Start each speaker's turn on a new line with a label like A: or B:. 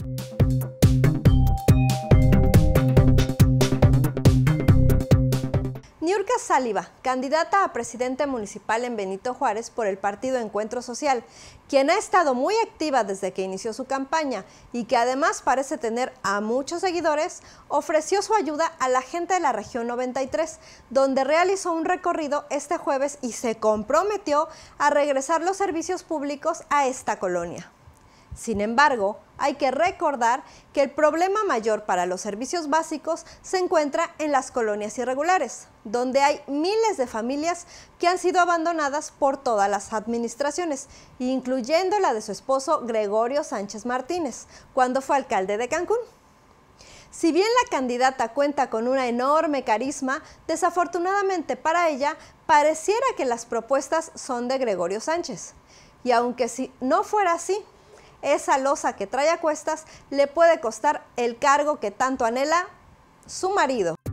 A: Niurka Sáliva, candidata a presidente municipal en Benito Juárez por el partido Encuentro Social, quien ha estado muy activa desde que inició su campaña y que además parece tener a muchos seguidores, ofreció su ayuda a la gente de la región 93, donde realizó un recorrido este jueves y se comprometió a regresar los servicios públicos a esta colonia. Sin embargo, hay que recordar que el problema mayor para los servicios básicos se encuentra en las colonias irregulares, donde hay miles de familias que han sido abandonadas por todas las administraciones, incluyendo la de su esposo Gregorio Sánchez Martínez, cuando fue alcalde de Cancún. Si bien la candidata cuenta con una enorme carisma, desafortunadamente para ella pareciera que las propuestas son de Gregorio Sánchez. Y aunque si no fuera así, esa losa que trae a cuestas le puede costar el cargo que tanto anhela su marido.